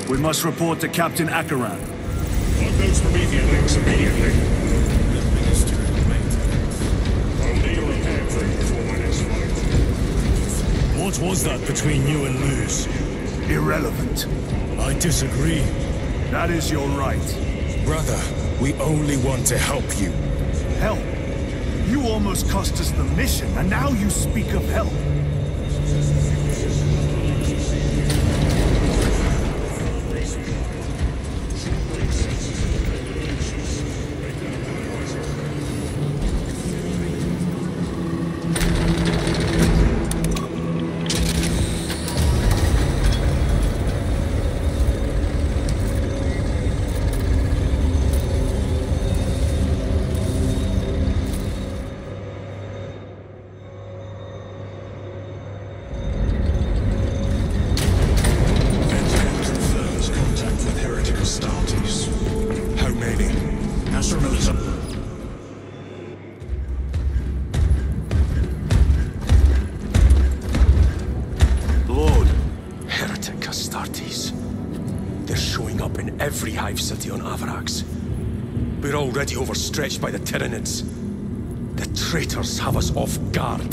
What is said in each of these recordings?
We must report to Captain Akaran. On those Promethean links immediately. I'll need a repair crew before my next flight. What was that between you and Luz? Irrelevant. I disagree. That is your right. Brother, we only want to help you. Help? You almost cost us the mission, and now you speak of help. Every hive city on Avarax. We're already overstretched by the Tyranids. The traitors have us off guard.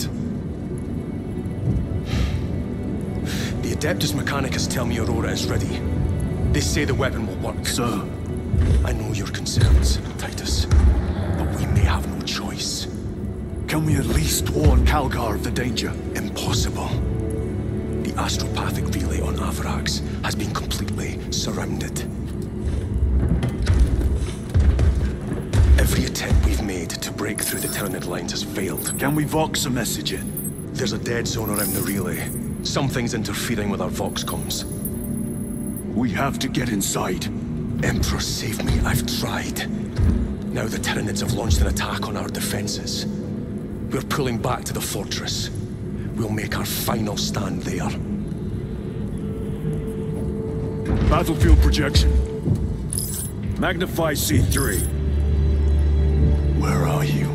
The Adeptus Mechanicus tell me Aurora is ready. They say the weapon will work. Sir. I know your concerns, Titus, but we may have no choice. Can we at least warn Calgar of the danger? Impossible. The astropathic relay on Avarax has been completely surrounded. Every attempt we've made to break through the Tyranid lines has failed. Can we Vox a message in? There's a dead zone around the relay. Something's interfering with our Vox comms. We have to get inside. Emperor, save me. I've tried. Now the Tyranids have launched an attack on our defenses. We're pulling back to the fortress. We'll make our final stand there. Battlefield projection. Magnify C3. Where are you?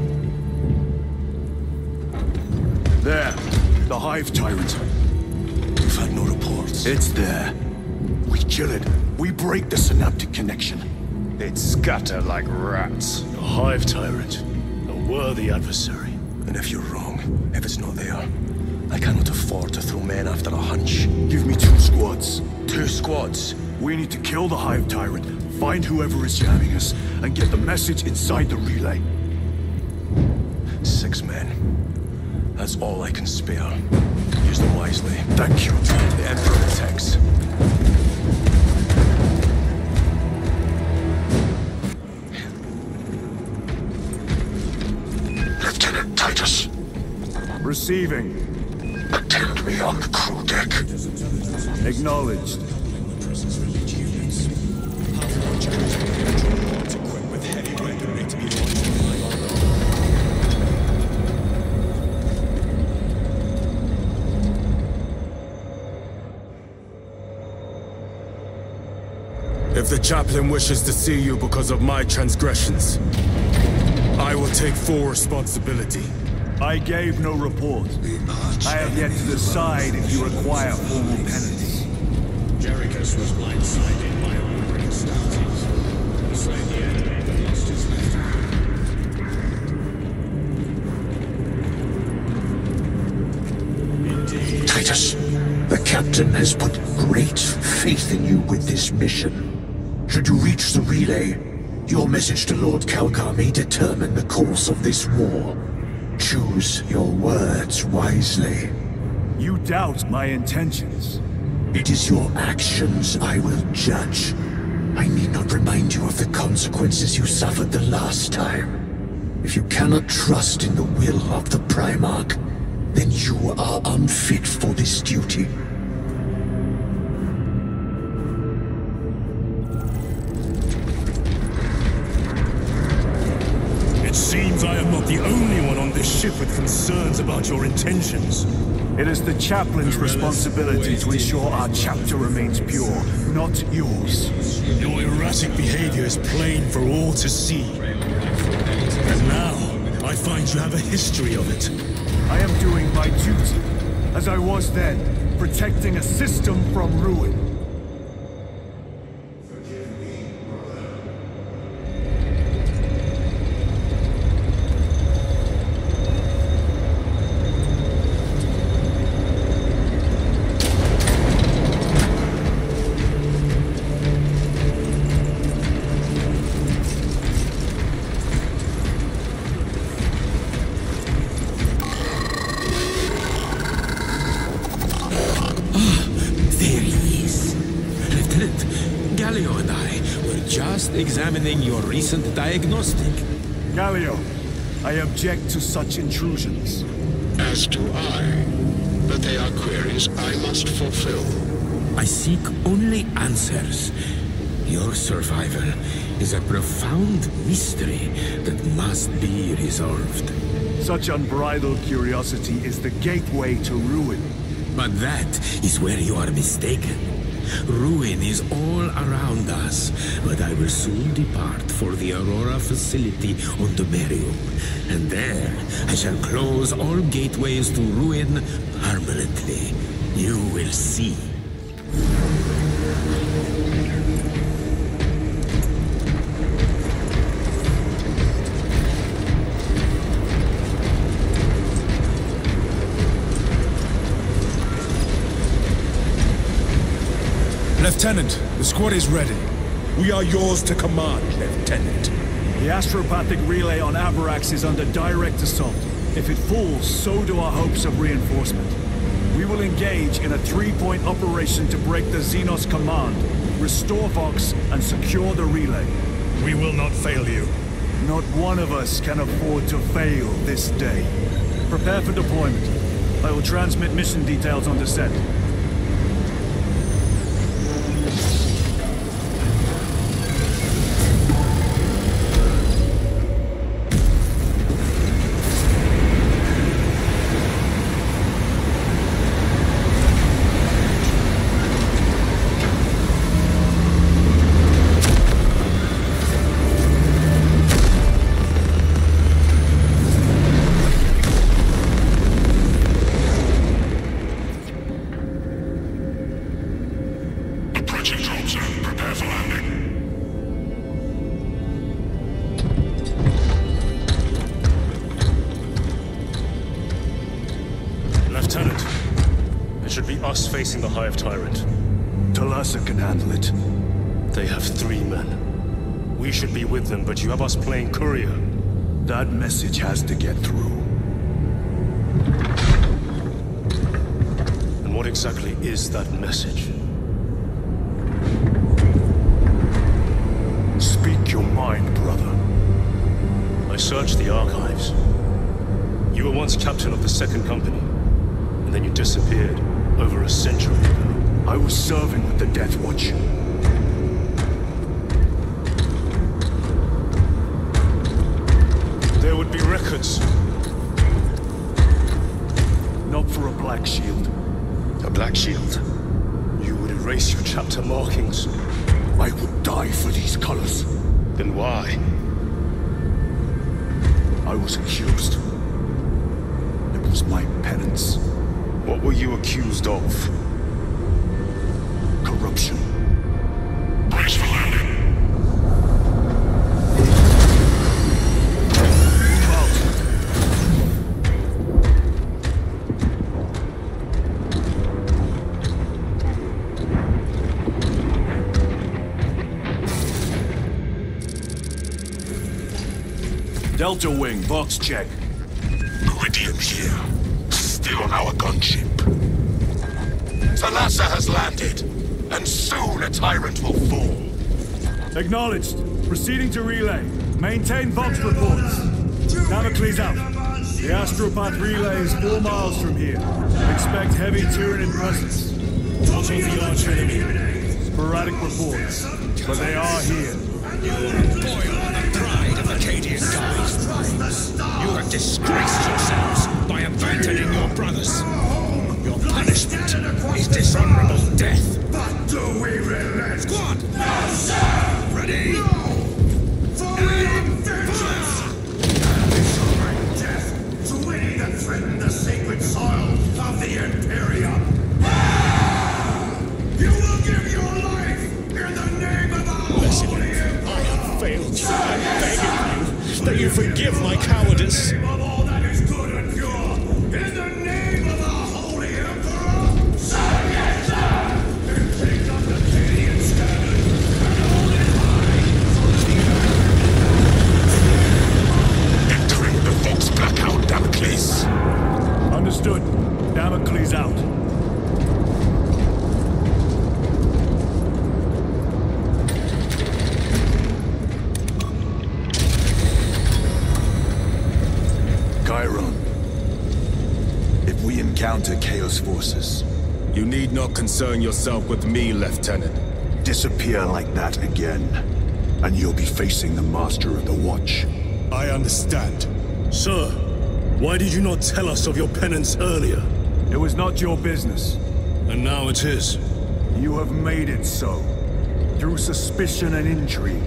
There. The Hive Tyrant. We've had no reports. It's there. We kill it. We break the synaptic connection. They'd scatter like rats. A Hive Tyrant. A worthy adversary. And if you're wrong, if it's not there, I cannot afford to throw men after a hunch. Give me 2 squads. 2 squads? We need to kill the Hive Tyrant, find whoever is jamming us, and get the message inside the relay. 6 men. That's all I can spare. Use them wisely. Thank you. The Emperor detects. Lieutenant Titus. Receiving. Attend me on the crew deck. Acknowledged. If the chaplain wishes to see you because of my transgressions, I will take full responsibility. I gave no report. I have yet to decide if you require formal penance. Jerichus was blindsided by a wandering Astartes. He slayed the enemy but lost his left hand. Indeed. Titus, the captain has put great faith in you with this mission. Should you reach the relay, your message to Lord Calgar may determine the course of this war. Choose your words wisely. You doubt my intentions. It is your actions I will judge. I need not remind you of the consequences you suffered the last time. If you cannot trust in the will of the Primarch, then you are unfit for this duty. It seems I am not the only one on this ship with concerns about your intentions. It is the chaplain's responsibility to ensure our chapter remains pure, not yours. Your erratic behavior is plain for all to see. And now, I find you have a history of it. I am doing my duty, as I was then, protecting a system from ruin. Galio and I were just examining your recent diagnostic. Galio, I object to such intrusions. As do I. But they are queries I must fulfill. I seek only answers. Your survival is a profound mystery that must be resolved. Such unbridled curiosity is the gateway to ruin. But that is where you are mistaken. Ruin is all around us, but I will soon depart for the Aurora facility on Domerium, and there I shall close all gateways to ruin permanently. You will see. Lieutenant, the squad is ready. We are yours to command, Lieutenant. The astropathic relay on Avarax is under direct assault. If it falls, so do our hopes of reinforcement. We will engage in a three-point operation to break the Xenos command, restore Vox, and secure the relay. We will not fail you. Not one of us can afford to fail this day. Prepare for deployment. I will transmit mission details on descent. Lieutenant, it should be us facing the Hive Tyrant. Talassa can handle it. They have 3 men. We should be with them, but you have us playing courier. That message has to get through. And what exactly is that message? Speak your mind, brother. I searched the archives. You were once captain of the Second Company, and then you disappeared over a century ago. I was serving with the Death Watch. There would be records. Not for a Black Shield. A Black Shield? You would erase your chapter markings. I would die for these colors. Then why? I was accused. It was my penance. What were you accused of? Corruption. Brace for landing. Delta Wing, box check. Meridian here. Still on our gunship. Talassa has landed, and soon a tyrant will fall. Acknowledged. Proceeding to relay. Maintain Vox reports. Damocles out. The Astropath relay is 4 miles from here. Expect heavy Tyranid presence. What of the arch enemy? Sporadic reports, but they are here. You boil on the pride of Acadian guys. You have disgraced yourselves by abandoning your brothers. Your punishment is dishonorable death. But do we relent? Squad! No, sir! Ready? No! For vengeance! We shall bring death to any that threaten the sacred soil of the Imperium. You will give your life in the name of the Holy Empire! I have failed you. I'm begging you that you forgive my cowardice. Of all that is good and pure, in the name of the Holy Emperor, surrender! And take up the Acadian standard and hold it high! Entering the Vox blackout, Damocles. Understood. Damocles out. counter Chaos forces. You need not concern yourself with me, Lieutenant. Disappear like that again, and you'll be facing the Master of the Watch. I understand. Sir, why did you not tell us of your penance earlier? It was not your business. And now it is. You have made it so, through suspicion and intrigue.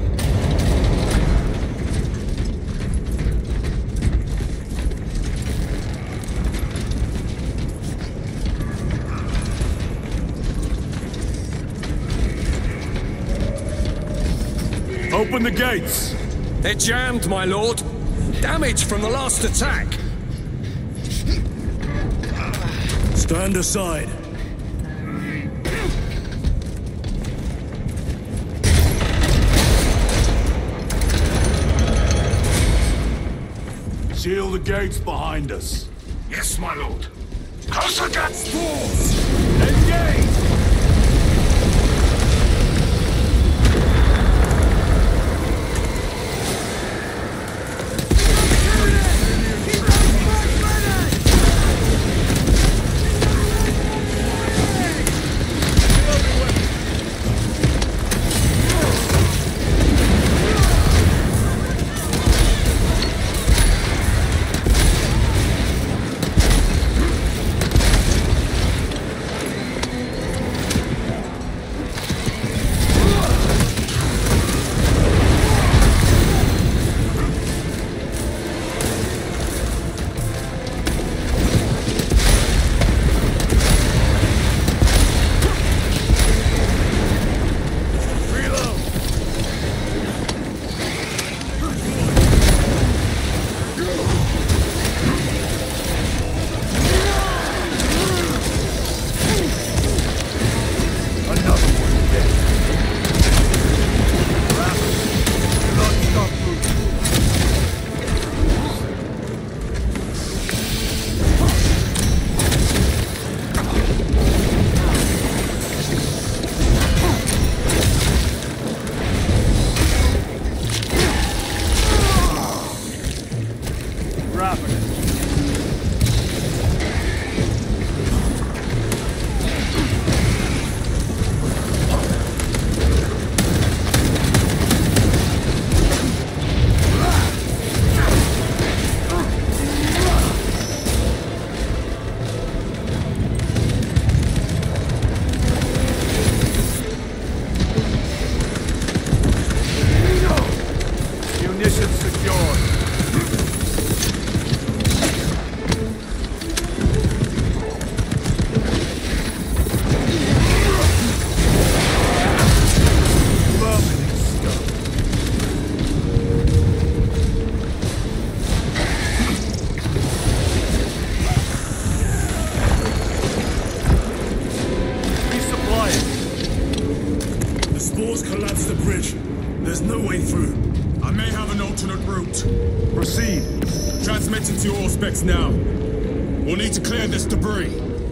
Open the gates! They're jammed, my lord. Damage from the last attack. Stand aside. Seal the gates behind us. Yes, my lord. Close against walls! Engage! Collapse the bridge. There's no way through. I may have an alternate route. Proceed. Transmitting to your specs now. We'll need to clear this debris.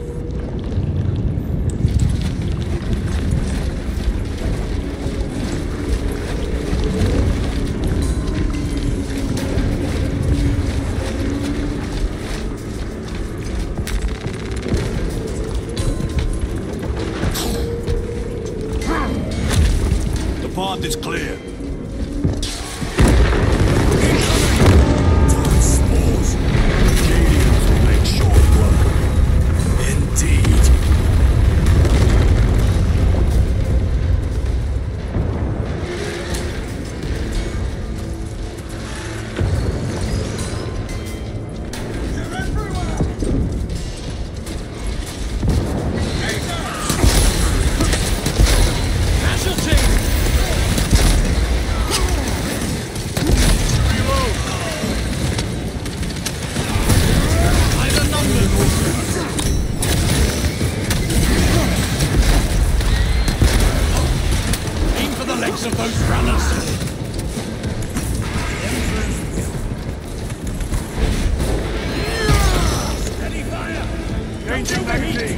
The path is clear. Of those runners! Steady fire! Changing magazine!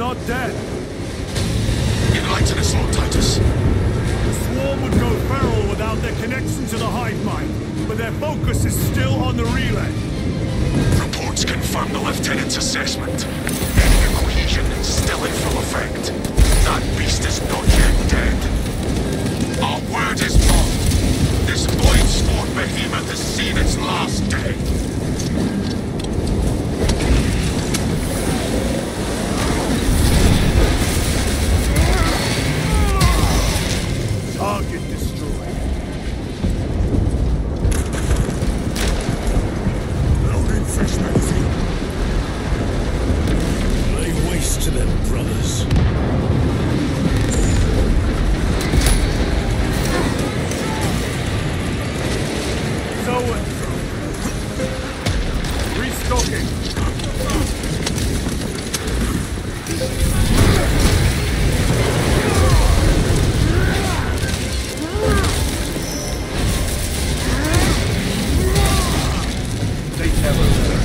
not dead. Enlighten us, Lord Titus. The swarm would go feral without their connection to the hive mind, but their focus is still on the relay. Reports confirm the Lieutenant's assessment. Enemy cohesion still in full effect. That beast is not yet dead. Our word is bond. This void-spawned behemoth has seen its last day. Target destroyed. Loading fresh magazine. Lay waste to them, brothers. Restocking. They never learn.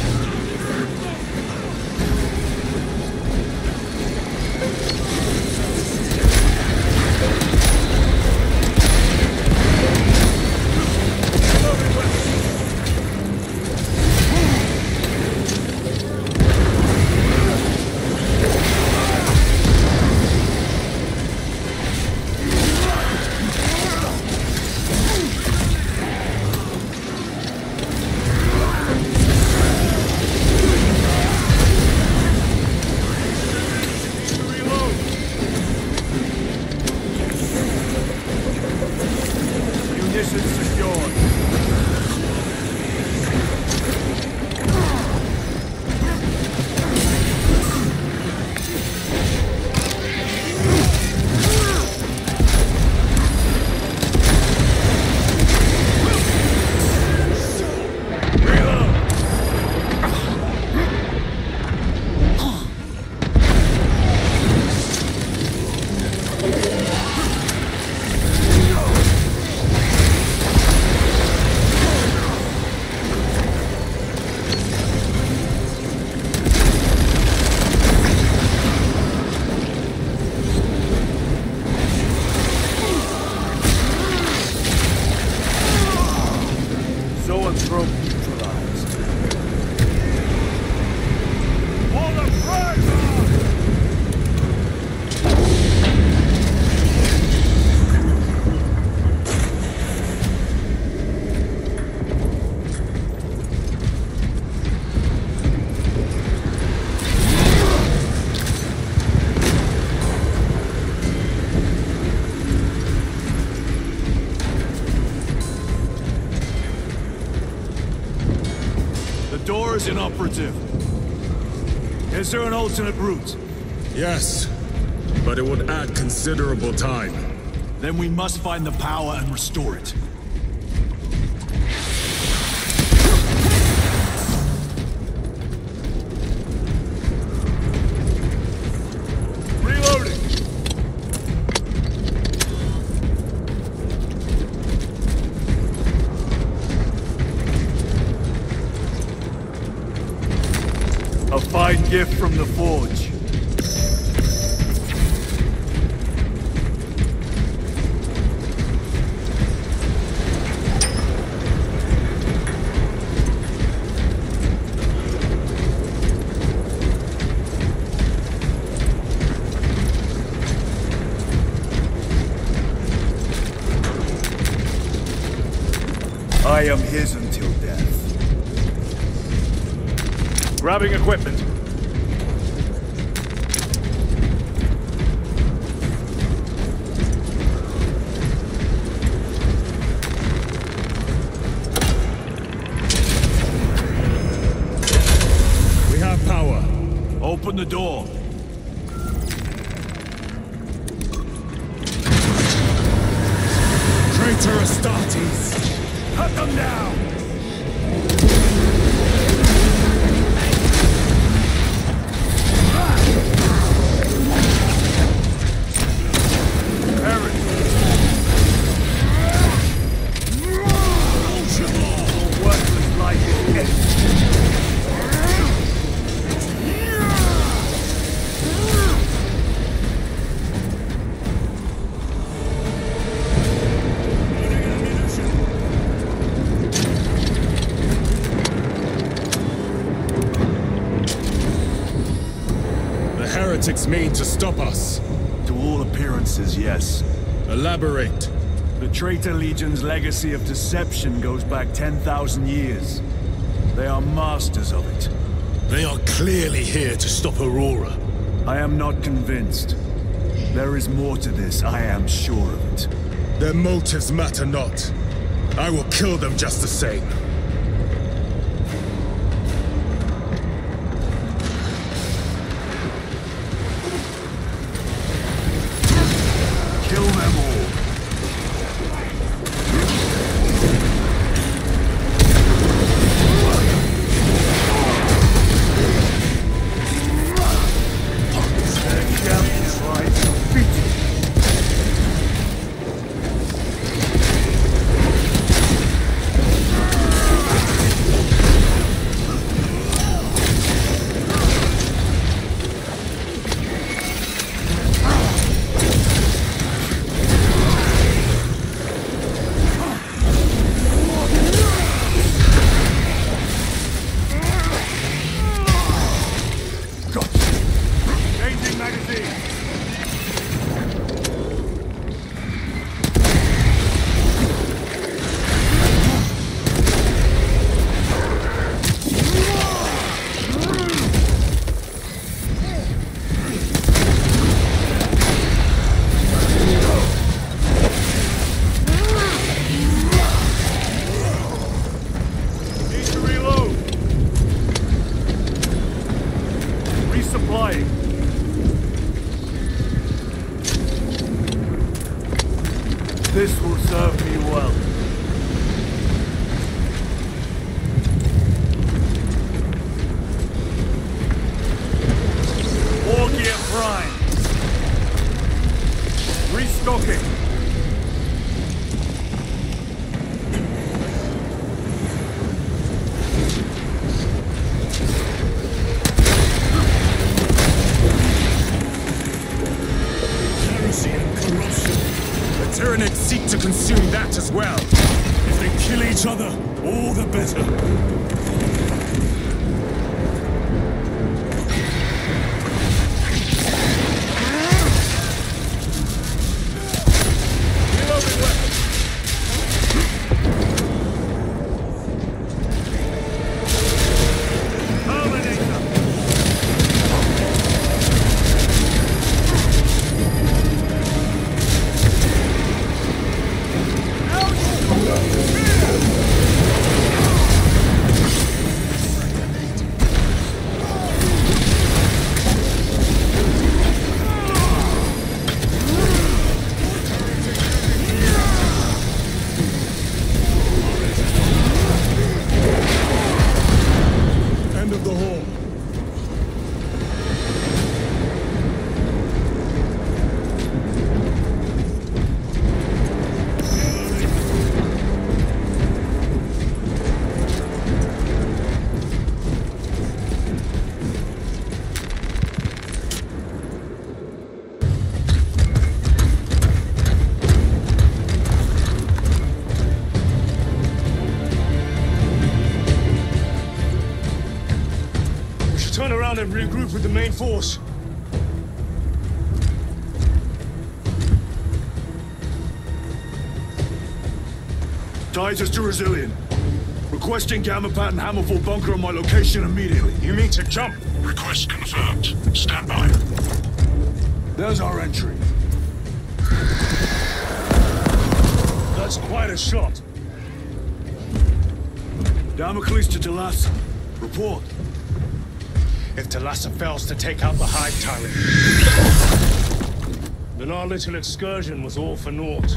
Is inoperative. Is there an alternate route? Yes, but it would add considerable time. Then we must find the power and restore it. Reloading! A fine gift from the Forge. I am his until death. Grabbing equipment. We have power. Open the door. Traitor Astartes! Cut them down! heretics mean to stop us? To all appearances, yes. Elaborate. The Traitor Legion's legacy of deception goes back 10,000 years. They are masters of it. They are clearly here to stop Aurora. I am not convinced. There is more to this, I am sure of it. Their motives matter not. I will kill them just the same. Kill them all. This will serve me well. War gear prime. Restocking. Heresy and corruption. The Tyranids seek to consume that as well. If they kill each other, all the better. Turn around and regroup with the main force. Titus to Resilient. Requesting Gamma Pat and Hammerfall bunker on my location immediately. You mean to jump? Request confirmed. Stand by. There's our entry. That's quite a shot. Damocles to Talassa. Report. If Talassa fails to take out the Hive Tyrant, then our little excursion was all for naught.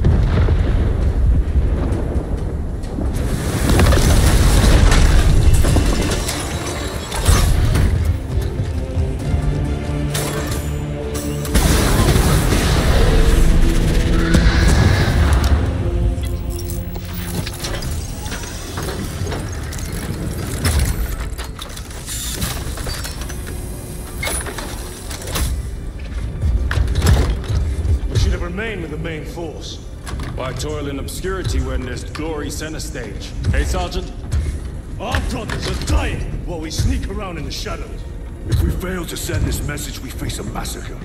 Remain with the main force. Why toil in obscurity when there's glory center stage? Hey, Sergeant? Our brothers are dying while we sneak around in the shadows. If we fail to send this message, we face a massacre.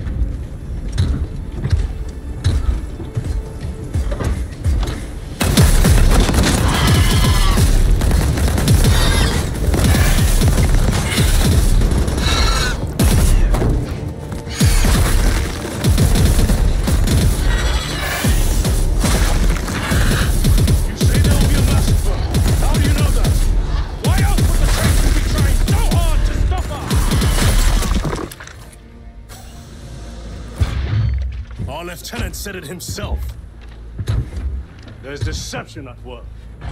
Our lieutenant said it himself. There's deception at work.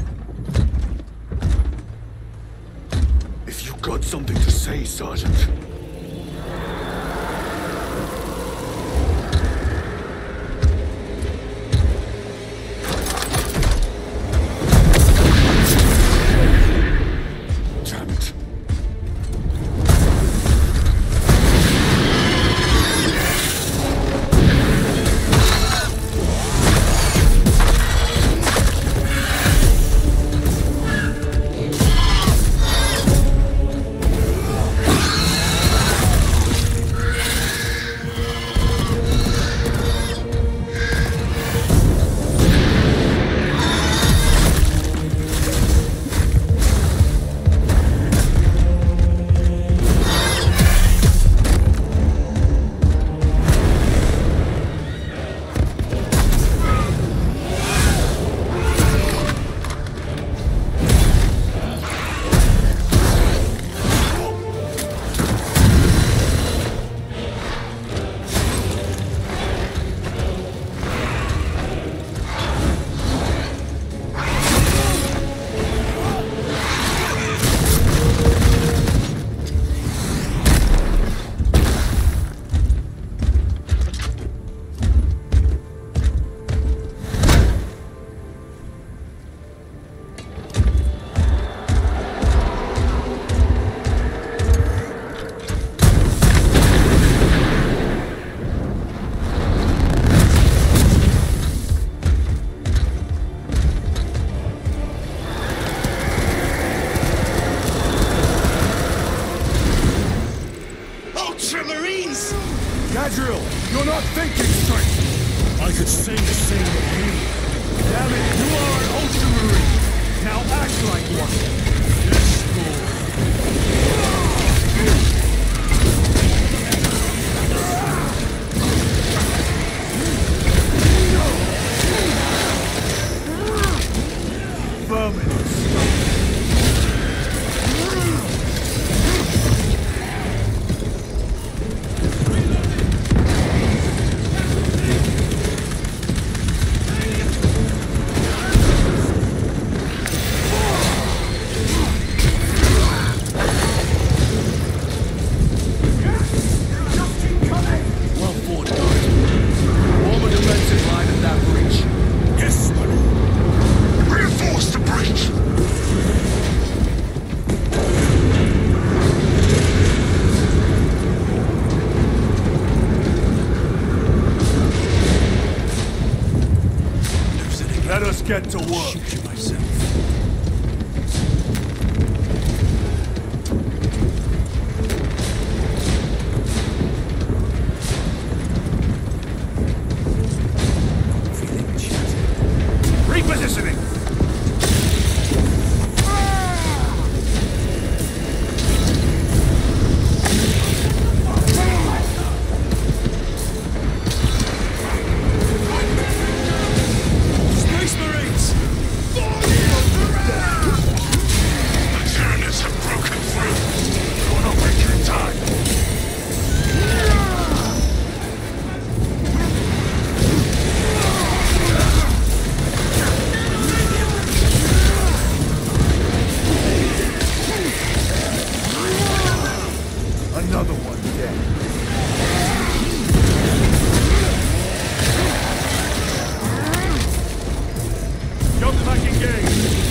If you got something to say, Sergeant. Damn it. Ultramarines! Gadriel, you're not thinking straight! I could say the same of you. Damn it, you are an Ultramarine! Now act like one! Yes, Lord. Well fought, guard. Form a defensive line at that breach. Yes, my lord. Reinforce the breach! Let us get to work. Shoot you myself. Repositioning! Space Marines! The Tyranids have broken through. You're not wasting time. Another one dead. Jump back engaged.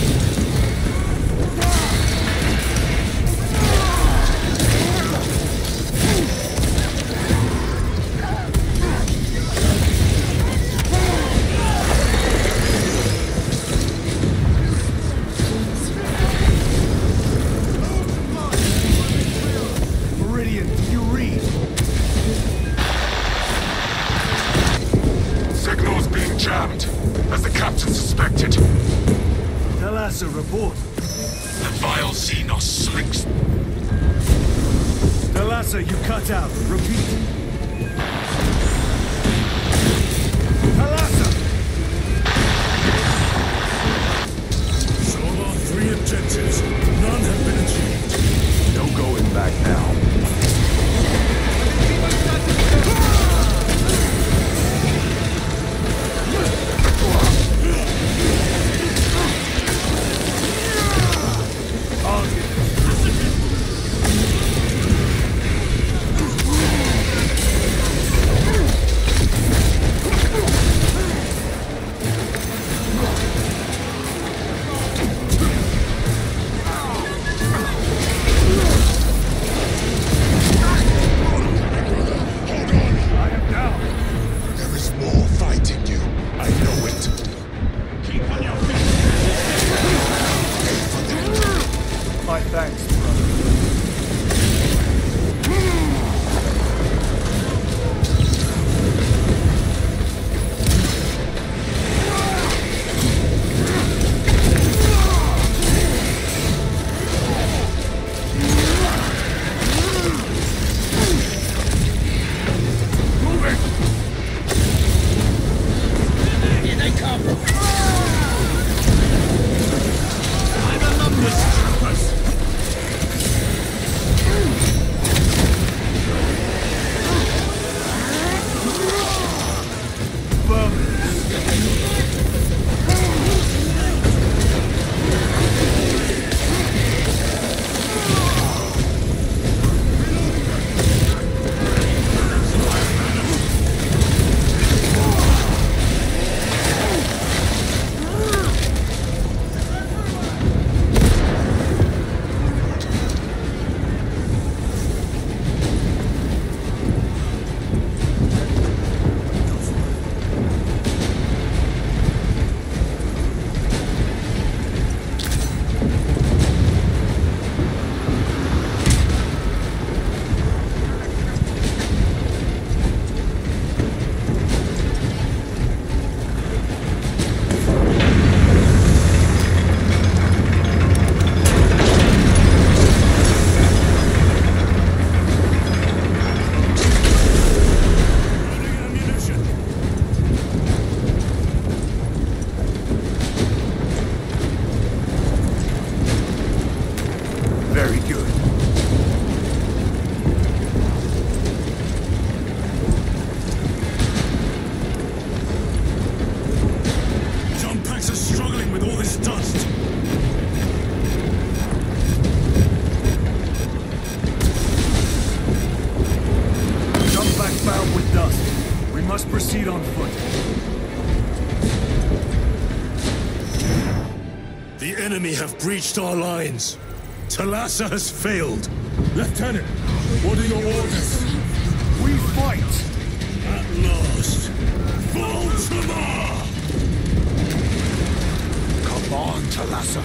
Meridian Talassa, report. The vile Xenos slinks. Talassa, you cut out. Repeat. Talassa! So of our 3 objectives, none have been achieved. No going back now. My thanks, brother. Here they come! I'm a numbers troopers! Very good. Jump packs are struggling with all this dust. Jump back bound with dust. We must proceed on foot. The enemy have breached our lines. Talassa has failed. Lieutenant, what are your orders? We fight! At last, Baltimore! Come on, Talassa.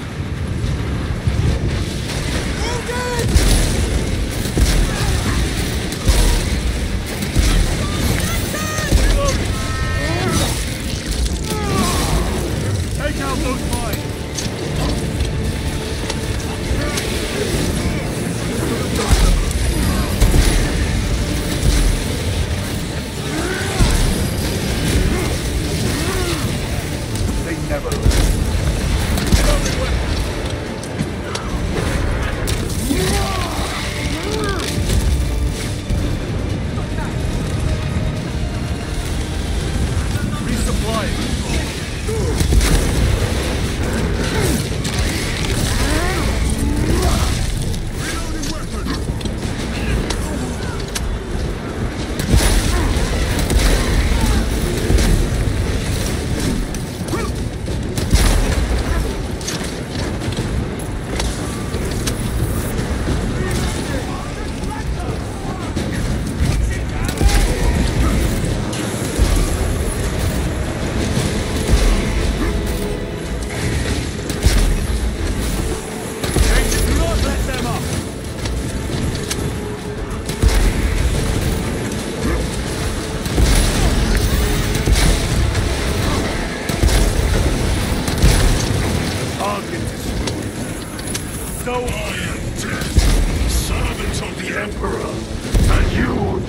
Take out those mines! They never learn.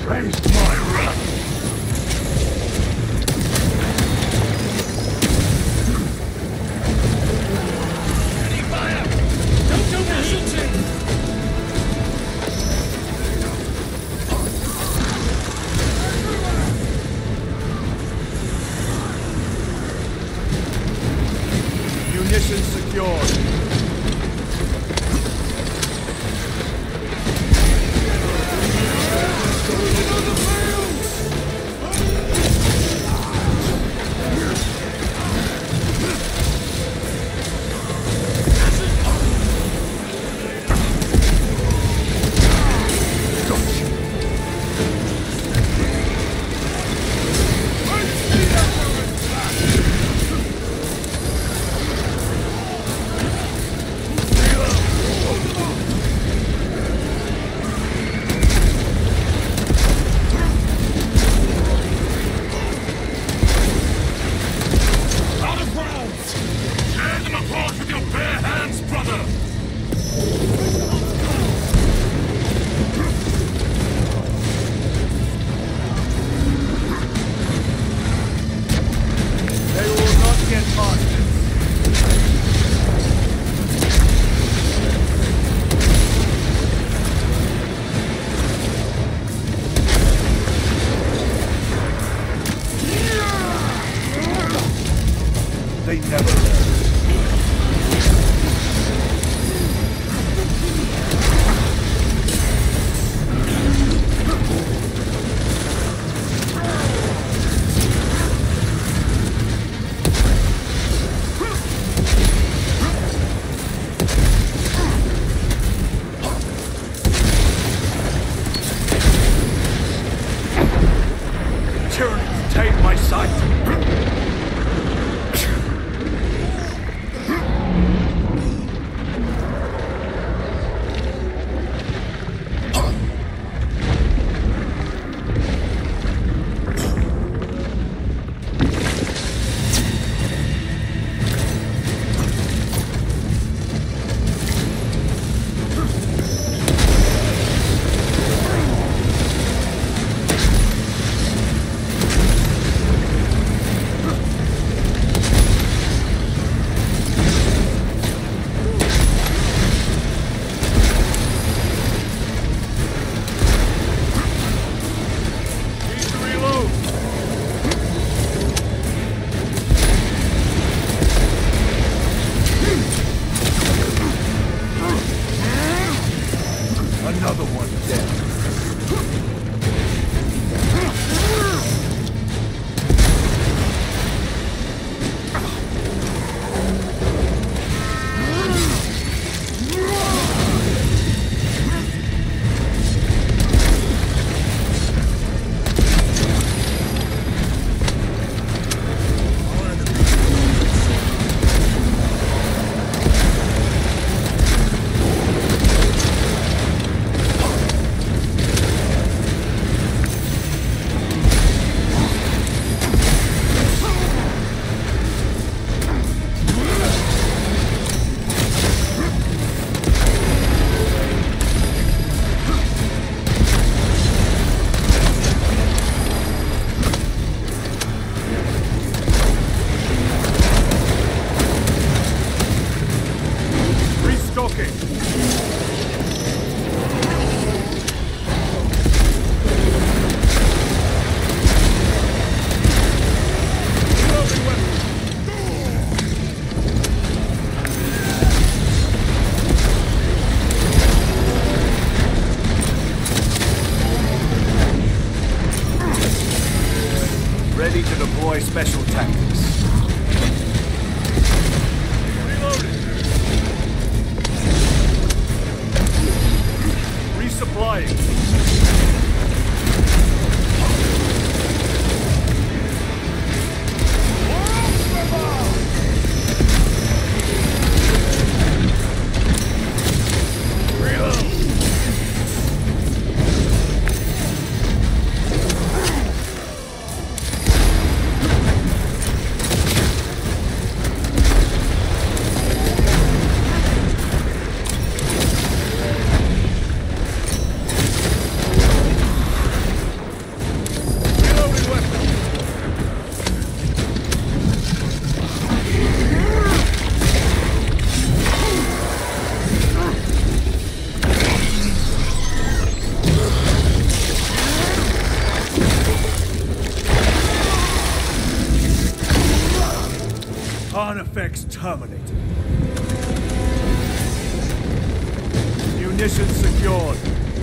Taste my wrath! Munitions secured. They never learn. Tyranny, take my sight! Another one dead. Ready to deploy special tactics. Reloading. Resupplying. effects terminated. Munitions secured.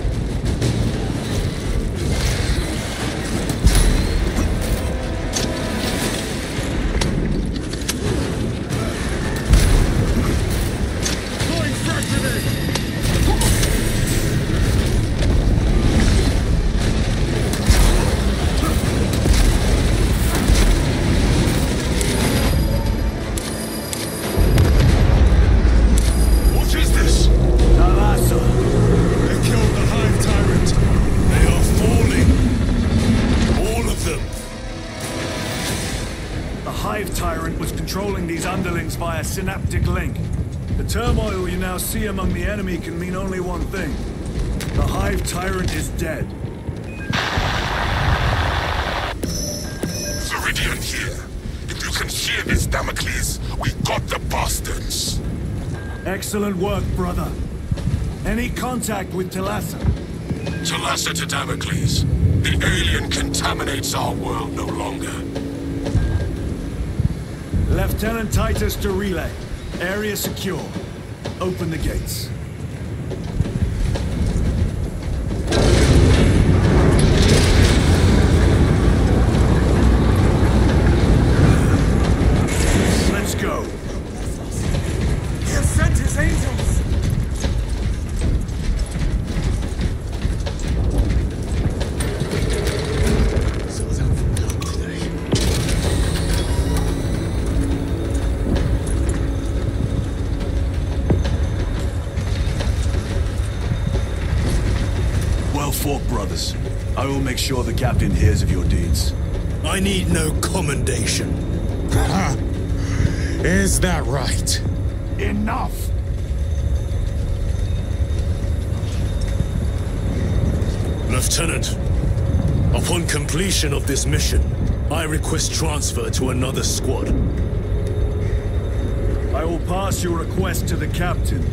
Via synaptic link. The turmoil you now see among the enemy can mean only one thing. The Hive Tyrant is dead. Ceridian here. If you can hear this, Damocles, we got the bastards. Excellent work, brother. Any contact with Talassa? Talassa to Damocles. The alien contaminates our world no longer. Lieutenant Titus to relay. Area secure. Open the gates. Let's go. He has sent his angels! Fought, brothers. I will make sure the captain hears of your deeds. I need no commendation. Is that right? Enough! Lieutenant, upon completion of this mission, I request transfer to another squad. I will pass your request to the captain.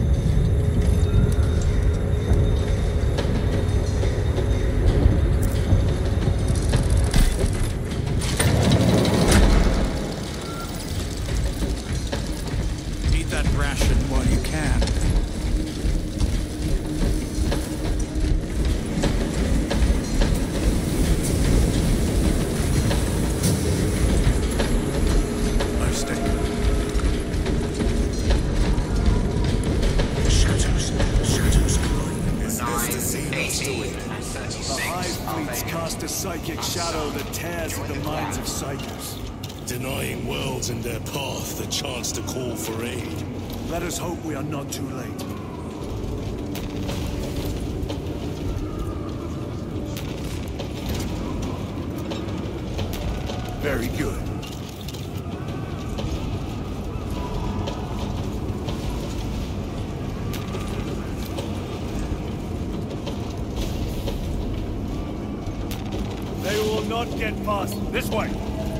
Psychic shadow that tears at the minds of psychers. Denying worlds in their path the chance to call for aid. Let us hope we are not too late. Very good. Not get past. This way.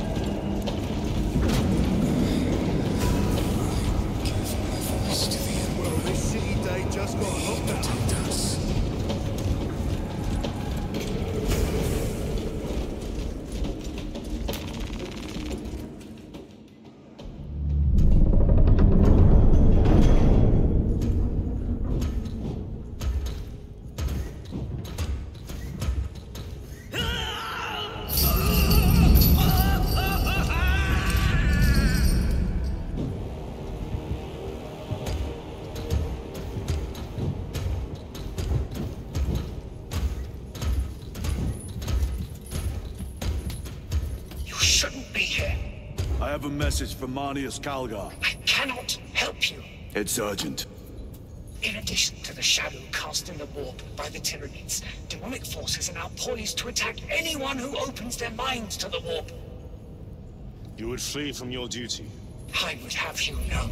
Well, this shitty day just got hooked at us. I have a message from Marnius Calgar. I cannot help you. It's urgent. In addition to the shadow cast in the warp by the Tyranids, demonic forces are now poised to attack anyone who opens their minds to the warp. You would flee from your duty. I would have you know.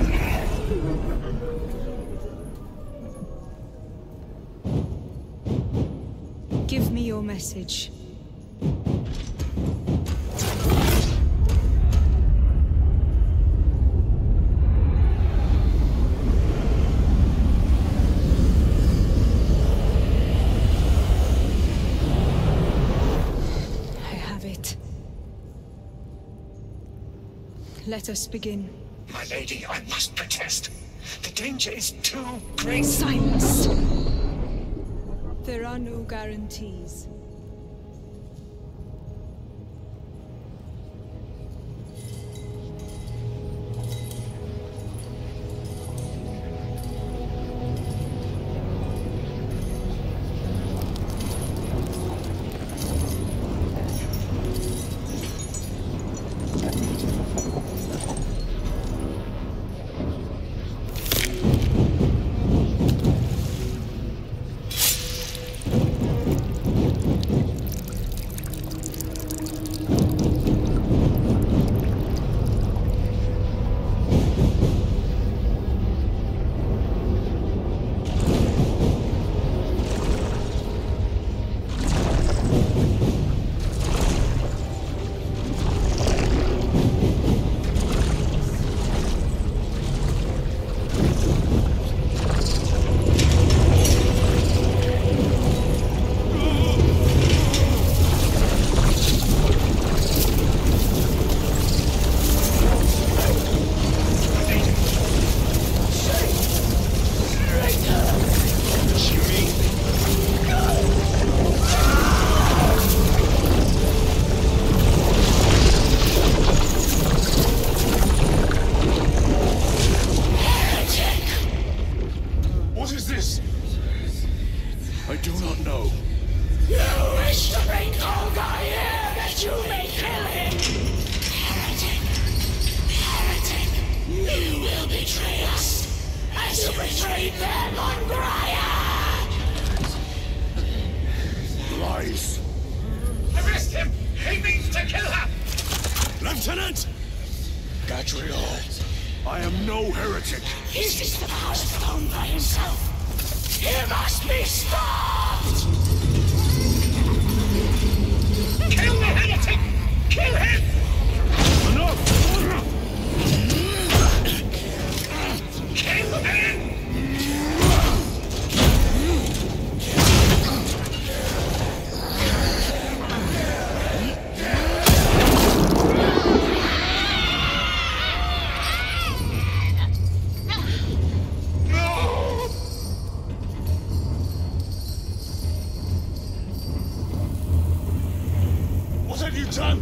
Give me your message. let us begin. My lady, I must protest. The danger is too great. Silence! There are no guarantees. Arrest him! He means to kill her! Lieutenant! Gadriel, I am no heretic. He's just the power stone by himself. He must be stopped! Kill the heretic! Kill him! Enough! Kill him! What have you done?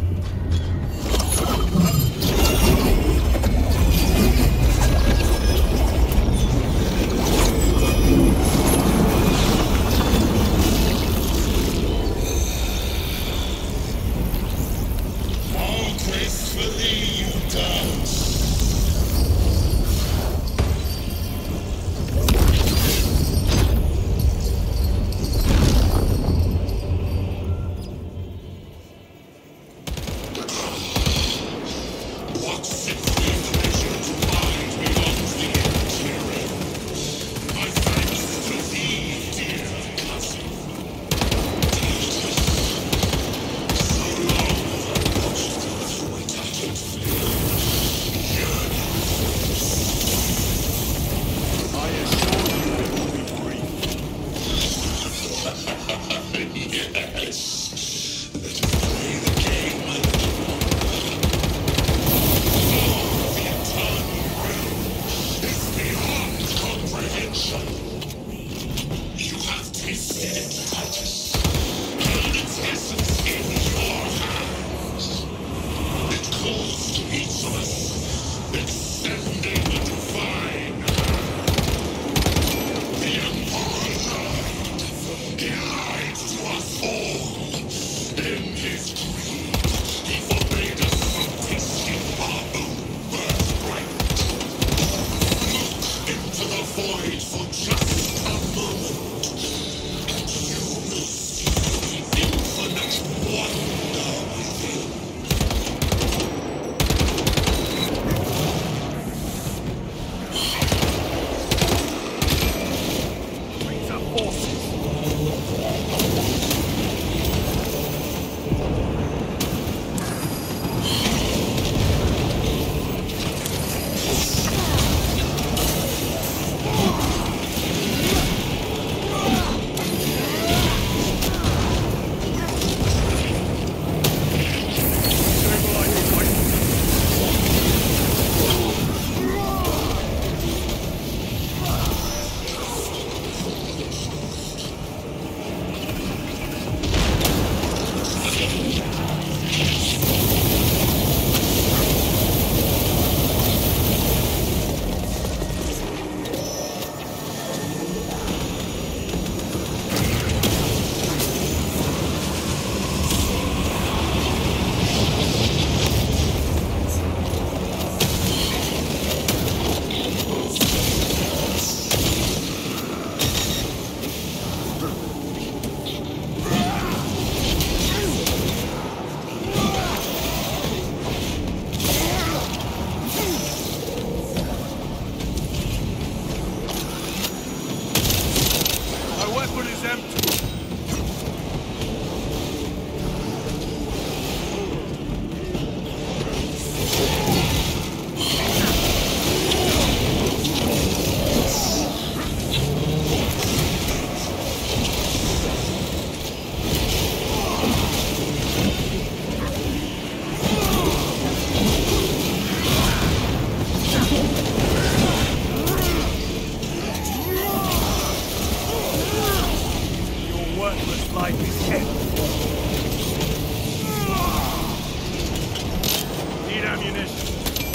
How gracefully you dance! What sixth information to find belongs the interior? My thanks to thee, dear cousin. So long have I watched through a tattered I assure you it will be brief. Yes. Let us play the game, my little one. The eternal realm is beyond comprehension. You have tasted it, Titus. Held its essence in your hands. It calls to each of us, extending a divine hand. The Emperor learned. He lied to us all. In his greed, he forbade us from tasting our own birthright. Look into the void for just a moment, and you will see the infinite wonder within. Greater forces. Need ammunition.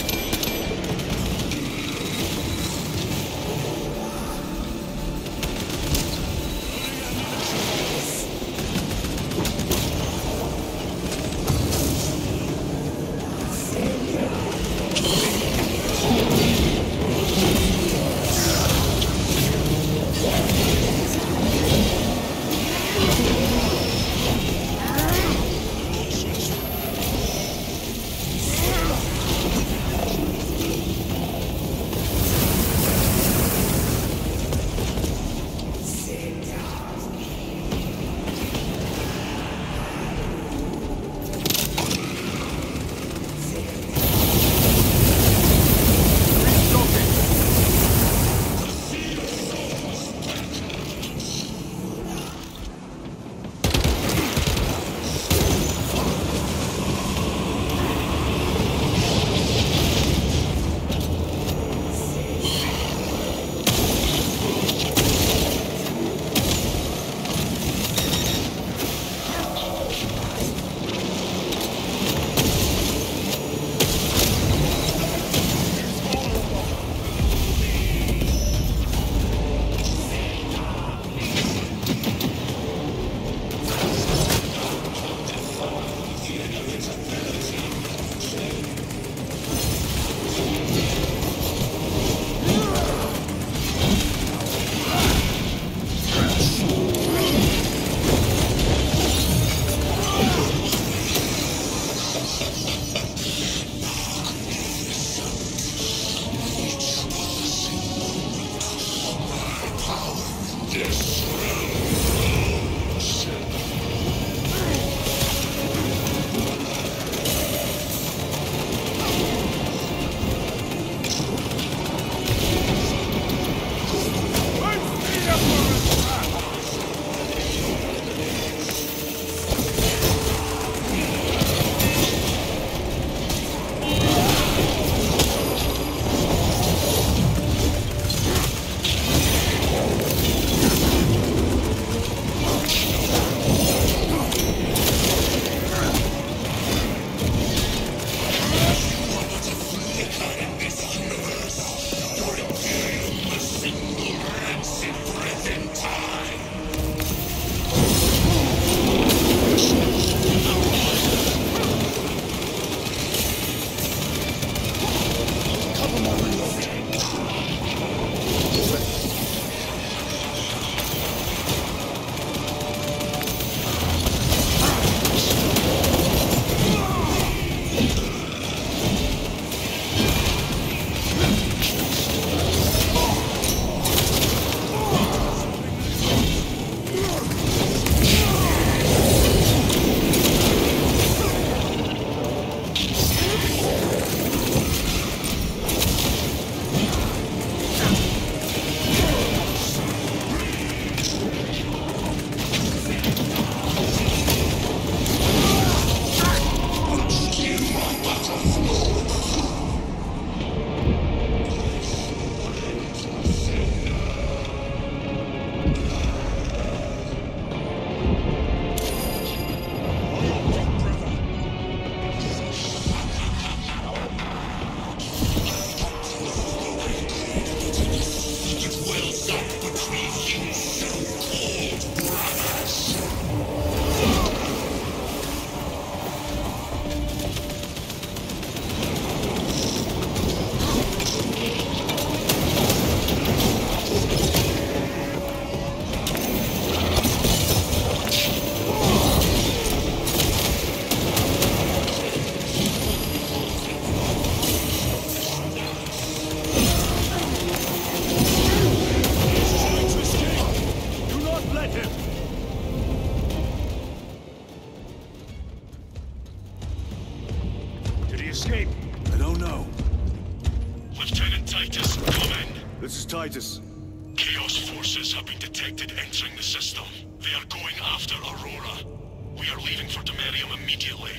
Titus. Chaos forces have been detected entering the system. They are going after Aurora. We are leaving for Demerium immediately.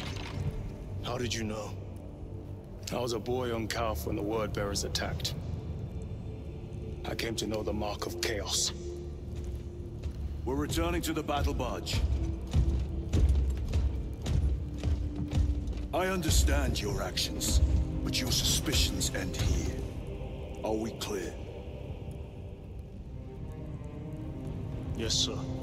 How did you know? I was a boy on Calf when the Word Bearers attacked. I came to know the mark of chaos. We're returning to the battle barge. I understand your actions, but your suspicions end here. Are we clear? Yes, sir.